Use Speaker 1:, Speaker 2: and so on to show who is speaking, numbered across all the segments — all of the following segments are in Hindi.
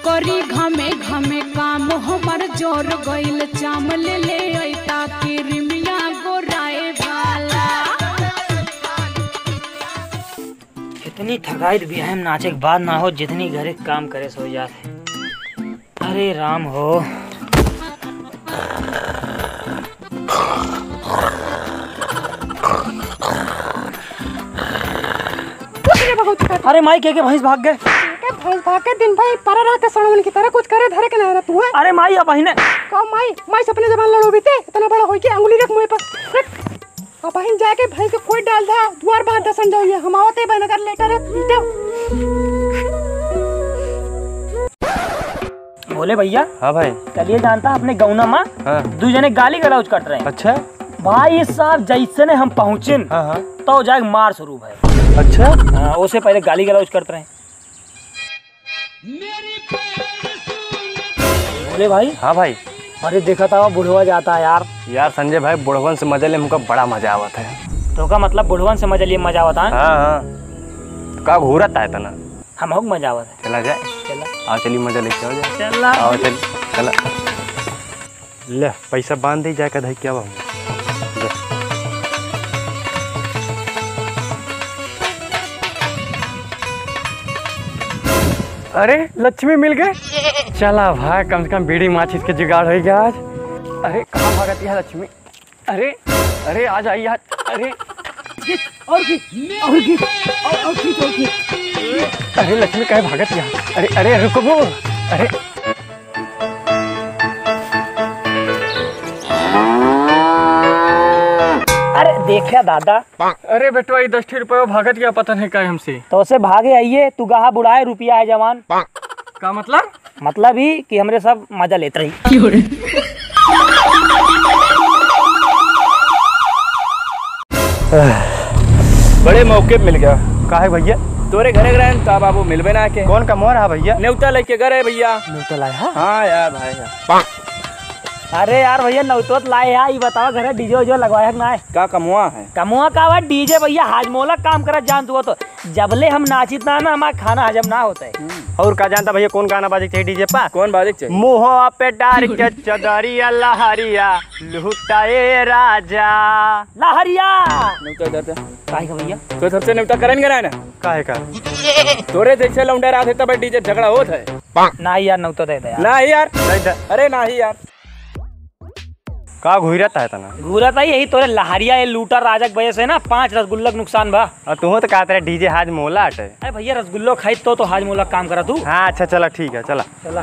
Speaker 1: करी घमे घमे काम हमर जोर गइल चाम ले ले ऐता के रिमिया गोराए वाला।
Speaker 2: इतनी थकाई बिहाम नाचे के बाद ना हो जितनी घरे काम करे सो जाते। अरे राम हो। अरे माई के भैंस भाग गए।
Speaker 3: भैंस भाग के दिन भाई परा रहते सड़वन की तरह कुछ करे धरे के ना तू है।
Speaker 2: अरे माई अब बहिने
Speaker 3: का माई सपने जबान लड़ो बीते इतना बड़ा होई के अंगुली रख मुंह पर रख। अब बहन जाके भैंस के कोई डाल दा द्वार बाहर दसन जाइए हम आवते बन कर लेटर है पीटे।
Speaker 2: बोले भैया।
Speaker 4: हाँ भाई।
Speaker 2: चलिए जानता अपने गौना माँ दो जने गाली गलौज कट रहे हैं।
Speaker 4: अच्छा
Speaker 2: भाई साहब जैसे ने हम पहुँचे तो जाके मार शुरू भाई।
Speaker 4: अच्छा
Speaker 2: हाँ उससे पहले गाली गलौज करते रहे। बोले भाई।
Speaker 4: हाँ भाई।
Speaker 2: अरे देखा था बुढ़वा जाता है यार
Speaker 4: संजय भाई बुढ़वन से मजा ले हमको बड़ा मजा आवता है।
Speaker 2: तो का मतलब बुढ़वन से मजा लिए मजा आवता है।
Speaker 4: हाँ का घूरता है तना
Speaker 2: हम हो मजा आवता है।
Speaker 4: चला जाए
Speaker 2: चला
Speaker 4: आओ चलिए मजा लेके आओ जाए।
Speaker 2: चला
Speaker 4: आओ चल चला ले पैसा बांध दे जाकर धाई क्या बाबू। अरे लक्ष्मी मिल गए। चला भाई कम से कम बीड़ी माचिस के जुगाड़ हो गया आज। अरे कहाँ भागती है लक्ष्मी। अरे अरे आज आई आज। अरे अरे लक्ष्मी कहे भागत यहाँ। अरे अरे रुको वो। अरे
Speaker 2: अरे देखा दादा।
Speaker 4: अरे बेटवा ये 10 रुपये भागत गया पता नहीं क्या हमसे।
Speaker 2: तो उसे भागे आइए तू गहा बुढ़ाए रुपया है जवान।
Speaker 4: का मतलब
Speaker 2: ही कि हमरे सब मजा लेते रही।
Speaker 4: बड़े मौके मिल गया। का है भैया
Speaker 5: तोरे घरे गए का बाबू मिलबे ना के।
Speaker 4: कौन का मोर है भैया।
Speaker 5: न्योता लेके गए भैया।
Speaker 4: न्योता लाया।
Speaker 5: हाँ यार भाई।
Speaker 2: अरे यार भैया नौतोत लाए है ये बताओ घर डीजे उजे लगवाया ना है।
Speaker 5: का कमुआ है।
Speaker 2: कमुआ का हुआ डीजे भैया हाजमोला काम करत जान तू तो जबले हम नाचित ना हमारा खाना हजम ना होता है।
Speaker 4: और का जानता भैया कौन गाना बाजे चाहिए डीजे पा।
Speaker 5: कौन बाजे चाहिए।
Speaker 4: मुँह पे डार के चदरिया लहरिया लुटाए राजा
Speaker 2: लहरिया।
Speaker 5: न्योता दे
Speaker 2: काहे का भैया
Speaker 5: तो सबसे न्योता करन गए ना।
Speaker 4: काहे का
Speaker 5: तोरे जैसे लौंडा रात है तब डीजे झगड़ा होत है।
Speaker 2: ना यार नौता दे यार।
Speaker 5: नहीं यार अरे नहीं यार
Speaker 4: का घुरता है तना
Speaker 2: घूरा था यही तोरे लहरिया ये लूटा राजक वजह से ना 5 रसगुल्ला नुकसान बा।
Speaker 4: तू तो कहते डीजे हाज मोला अटे।
Speaker 2: अरे भैया रसगुल्लो खाई तो हाजमोला काम करा तू।
Speaker 4: हाँ अच्छा चला ठीक है चला
Speaker 2: चला।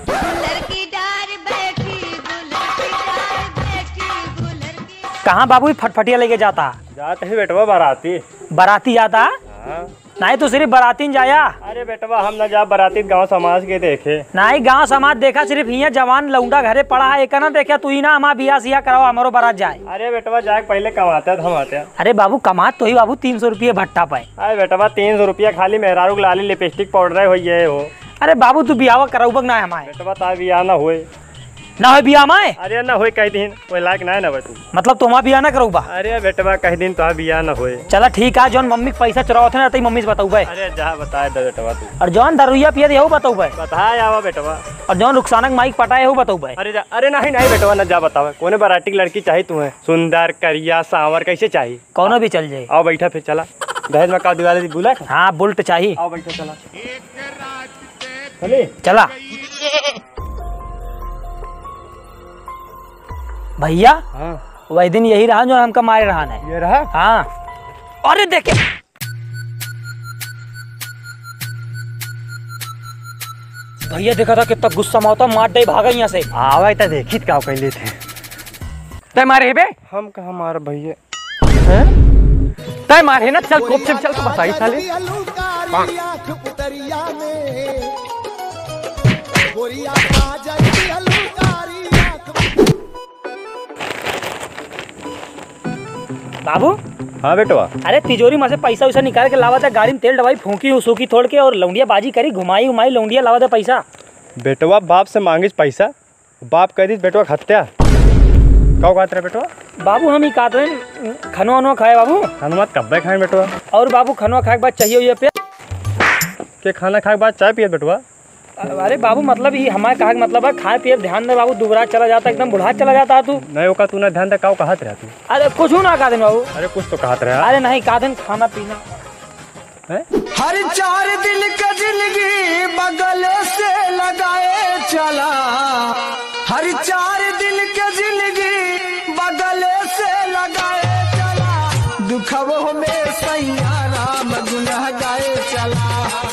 Speaker 2: कहाँ बाबू फटफटिया लेके जाता।
Speaker 4: जाते ही बेटवा बाराती
Speaker 2: बाराती जाता। नहीं तो सिर्फ बाराती जाया।
Speaker 4: अरे बेटवा हम ना जा बाराती गांव समाज के देखे।
Speaker 2: नहीं गांव समाज देखा सिर्फ यहाँ जवान लौंडा घरे पड़ा है एक ना देखा तू ही ना हमारा बिया सिया कराओ हमारो बारात जाए।
Speaker 4: अरे बेटवा जाए पहले कमाते हम आते।
Speaker 2: अरे बाबू कमात तो ही बाबू 300 रुपये भट्टा पाए।
Speaker 4: अरे बेटवा 300 रुपया खाली मेहरारू लाली लिपस्टिक पाउडर हो।
Speaker 2: अरे बाबू तू बियावा कराऊ ना है हमारे।
Speaker 4: बेटवा ता बिया ना होए
Speaker 2: ना हो बिया में।
Speaker 4: अरे ना होए कई दिन कोई लायक ना है ना तू।
Speaker 2: मतलब तुम बिया ना करो बा।
Speaker 4: अरे बेटवा कई दिन तो बिया ना होए।
Speaker 2: चला ठीक है जौन मम्मी पैसा चुराओ थे ना तो मम्मी से बताऊ भाई।
Speaker 4: अरे जहाँ बताए दे बेटवा तू।
Speaker 2: और जौन दरुइया पिया यही बताऊ भाई।
Speaker 4: बताए आवा बेटवा।
Speaker 2: और जौन रुखसानक माइक पटाए हो बताऊ भाई।
Speaker 4: अरे नहीं बेटवा ना जा बतावा कोने बाराती की लड़की चाहिए तुम्हें सुंदर करिया सांवर कैसे चाहिए।
Speaker 2: कौनो भी चल जाए।
Speaker 4: आओ बैठा फिर चला दहेज में का दिवाली बुला।
Speaker 2: हाँ बुल्ट चाहिए।
Speaker 4: आओ बैठा चला
Speaker 2: चला भैया।
Speaker 4: हाँ
Speaker 2: वही दिन यही रहा जो हमका मारे रहा है।
Speaker 4: ये रहा।
Speaker 2: हाँ अरे देखे भैया देखा था कितना गुस्सा में होता मार दे भागा यहाँ से।
Speaker 4: आवा तो देखी का पहले थे
Speaker 2: तय मारे बे।
Speaker 4: हम कहा मार भैया
Speaker 2: तय मारे ना चल कोप से चल तो बताई साले। बाबू।
Speaker 4: हाँ बेटवा।
Speaker 2: अरे तिजोरी में से पैसा वैसा निकाल के लावा था गाड़ी में तेल दवाई फूकी सूखी थोड़ के और लौंडिया बाजी करी घुमाई लौंडिया लावा था पैसा।
Speaker 4: बेटवा बाप से मांगिस पैसा बाप कह दी बेटवा खत्या कौ कहते रहे बेटवा।
Speaker 2: बाबू हम ही कहते हैं खनवा वनवा खाए बाबू।
Speaker 4: खाना कब्बे खाए बेटवा।
Speaker 2: और बाबू खनवा खाए के बाद चाहिए पे
Speaker 4: के खाना खाए के बाद चाय पिए बेटवा।
Speaker 2: अरे बाबू मतलब ये हमारे कहा मतलब है खाए पिए ध्यान दे बाबू, दुबरा चला जाता एकदम बुढ़ा चला जाता है तू।
Speaker 4: नहीं होगा तू ना ध्यान दे काऊ कहत रहा तू।
Speaker 2: अरे कुछ ना कहा दिन बाबू।
Speaker 4: अरे कुछ तो कहत रहा।
Speaker 2: अरे नहीं कहा दिन खाना पीना
Speaker 6: हर 4 दिन का जिंदगी बगल से लगाए चला, हर 4 दिन का जिंदगी बगल से लगाए चला, दुखों में सैया राम गुनाह गाए चला।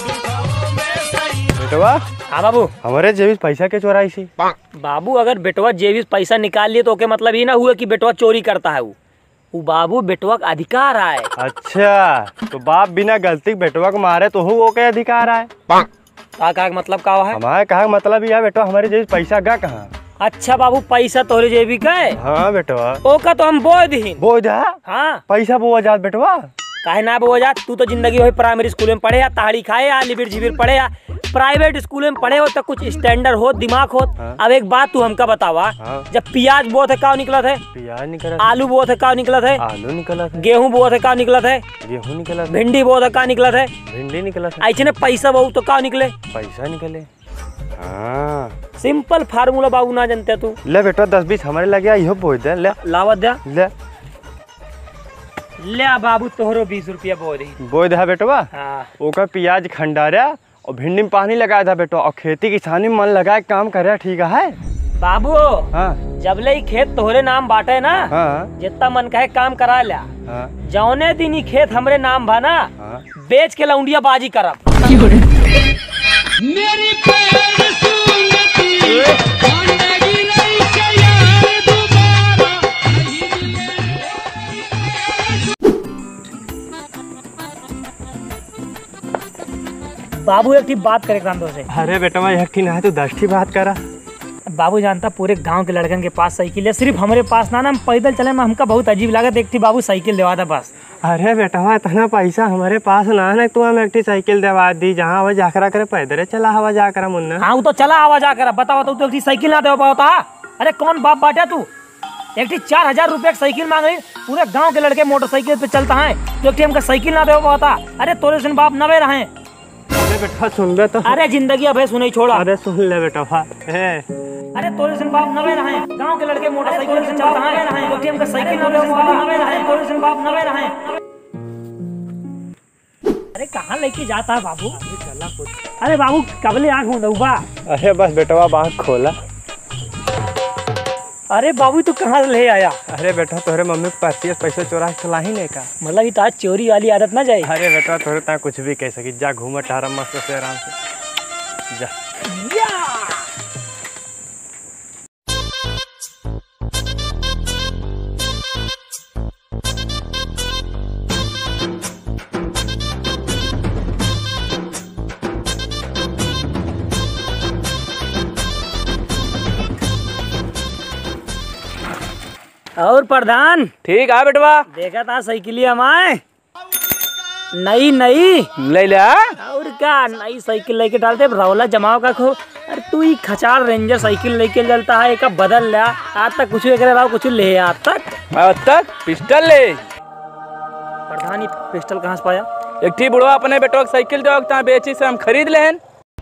Speaker 4: बेटवा
Speaker 2: हाँ बाबू।
Speaker 4: हमारे जेबी पैसा के चोराई सी।
Speaker 2: बाबू अगर बेटवा जेबी पैसा निकाल लिए तो ओके मतलब ये ना हुआ कि बेटवा चोरी करता है। वो बाबू बेटवा का अधिकार है।
Speaker 4: अच्छा तो बाप बिना गलती बेटवा को मारे तो वो क्या अधिकार है?
Speaker 2: कहा मतलब का है?
Speaker 4: हमारे कहा मतलब यह बेटवा हमारे जेबी पैसा गा कहाँ?
Speaker 2: अच्छा बाबू पैसा तोहरे जेबी का है?
Speaker 4: हाँ बेटवा।
Speaker 2: ओका तो हम बोझ दी।
Speaker 4: बोझ है?
Speaker 2: हाँ
Speaker 4: पैसा बोझ जात बेटवा।
Speaker 2: काहे ना बोझ जात? तू तो जिंदगी वही प्राइमरी स्कूल में पढ़े या ताड़ी खाए या लिबिर जिबिर पढ़े या प्राइवेट स्कूल में पढ़े हो तो कुछ स्टैंडर्ड हो दिमाग हो।
Speaker 4: हाँ।
Speaker 2: अब एक बात तू हमका बतावा।
Speaker 4: हाँ।
Speaker 2: जब प्याज बोत है का निकला थे?
Speaker 4: प्याज निकला।
Speaker 2: आलू बोत है का निकला थे?
Speaker 4: आलू निकला था।
Speaker 2: गेहूं बोत है का निकला थे?
Speaker 4: गेहूं निकला था।
Speaker 2: भिंडी बोत है का निकला थे?
Speaker 4: भिंडी निकला था।
Speaker 2: ऐसे ने पैसा बहु तो का निकले?
Speaker 4: पैसा निकले। हाँ
Speaker 2: सिंपल फार्मूला बाबू ना जानते तू।
Speaker 4: ले बेटा 10-20 हमारे लगे इहो बोझ दे। ले
Speaker 2: लावत दे।
Speaker 4: ले
Speaker 2: ले बाबू तोहरो 20 रुपया बोझ दी।
Speaker 4: बोझ है बेटवा।
Speaker 2: हाँ।
Speaker 4: ओका प्याज खंडारा और भिंडी में पानी लगाया था बेटा और खेती किसानी में मन लगाए काम करे ठीक है।
Speaker 2: बाबू
Speaker 4: हाँ
Speaker 2: जबले ही खेत तोहरे नाम बांटे ना,
Speaker 4: हाँ
Speaker 2: जितना मन कहे काम करा लिया।
Speaker 4: हाँ
Speaker 2: जौने दिन ही खेत हमरे नाम भा ना,
Speaker 4: हाँ।
Speaker 2: बेच के लौंडिया बाजी करब। बाबू एक बात करे कांदो से।
Speaker 4: अरे बेटा मैं एक ना है तो 10 बात करा।
Speaker 2: बाबू जानता पूरे गांव के लड़कन के पास साइकिल है, सिर्फ हमारे पास ना हम पैदल चले में हमका बहुत अजीब लागत। एक थी बाबू साइकिल देवा था बस।
Speaker 4: अरे बेटा इतना पैसा हमारे पास ना है तो हम एक साइकिल देवा दी जहाँ हवा जाकरा करे पैदल चला हवा जाकरा मुन्ना।
Speaker 2: हाँ वो तो चला हवा जाकर बताओ तो एक साइकिल ना दे पाता। अरे कौन बाप बाटे तू? एक 4000 रुपये साइकिल मांग रही, पूरे गांव के लड़के मोटरसाइकिल पे चलता है तो एक हमका साइकिल ना दे पाता। अरे तोरे सुन बाप नवे रहे।
Speaker 4: अरे बेटा सुन ले तो।
Speaker 2: अरे जिंदगी अब सुने छोड़ा।
Speaker 4: अरे सुन ले बेटा।
Speaker 2: अरे तोरे सुन बाप नवे रहे, गांव के लड़के मोटरसाइकिल से चलता है तो हमका साइकिल ना दे पाता। नवे रहे तोरे सुन बाप नवे रहे। अरे कहाँ लेके जाता है बाबू? चला कुछ। अरे बाबू कबले आँख मुंदुबा।
Speaker 4: अरे बस बेटा आँख खोला।
Speaker 2: अरे बाबू तू कहाँ ले आया?
Speaker 4: अरे बेटा तोहरे मम्मी को पैसा चोरा के चला ही नहीं का।
Speaker 2: मतलब ये तो आज चोरी वाली आदत ना जाए।
Speaker 4: अरे बेटा तोरे ता कुछ भी कह सकी। जा घूमा टहरा मस्त से आराम से जा।
Speaker 2: और प्रधान
Speaker 5: ठीक है बेटवा।
Speaker 2: देखा था साइकिल हमारे नई नई
Speaker 5: ले ले।
Speaker 2: और क्या नई साइकिल लेके डालते रौला जमाओ का खो। अरे तू ही खचार रेंजर साइकिल लेके चलता है एक बदल लिया। आज तक कुछ कुछ ले आज तक
Speaker 5: पिस्टल ले।
Speaker 2: प्रधान पिस्टल कहाँ से पाया?
Speaker 5: एक ठी बुढ़वा अपने बेटवा की साइकिल दो बेची से हम खरीद लेन।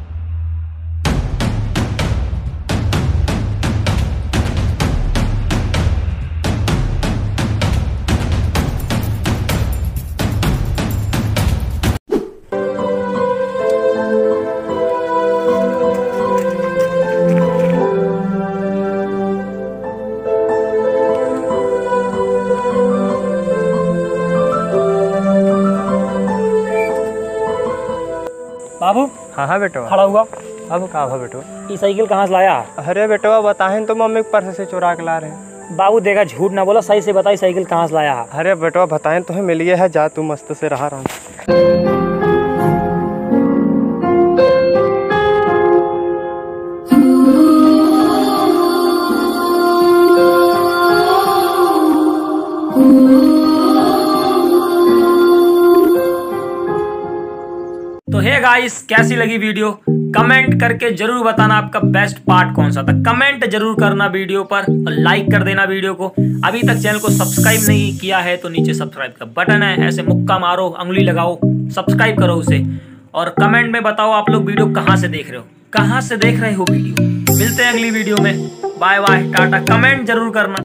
Speaker 2: बाबू
Speaker 4: हाँ हाँ बेटा।
Speaker 2: खड़ा हुआ।
Speaker 4: अब कहा हुआ बेटो?
Speaker 2: ये साइकिल कहाँ से लाया?
Speaker 4: अरे बेटवा बताएं तो मम्मी के पर्स से चुरा के ला रहे।
Speaker 2: बाबू देखा झूठ ना बोला, सही से बताई साइकिल कहाँ से लाया?
Speaker 4: अरे बेटवा बताएं तो मिल गया है। जा तू मस्त से रहा रहा।
Speaker 2: तो हे गाइस कैसी लगी वीडियो कमेंट करके जरूर बताना आपका बेस्ट पार्ट कौन सा था। कमेंट जरूर करना वीडियो पर और लाइक कर देना वीडियो को। अभी तक चैनल को सब्सक्राइब नहीं किया है तो नीचे सब्सक्राइब का बटन है, ऐसे मुक्का मारो, उंगली लगाओ, सब्सक्राइब करो उसे और कमेंट में बताओ आप लोग वीडियो कहाँ से देख रहे हो। कहाँ से देख रहे हो वीडियो। मिलते हैं अगली वीडियो में। Bye bye, Tata. कमेंट जरूर करना।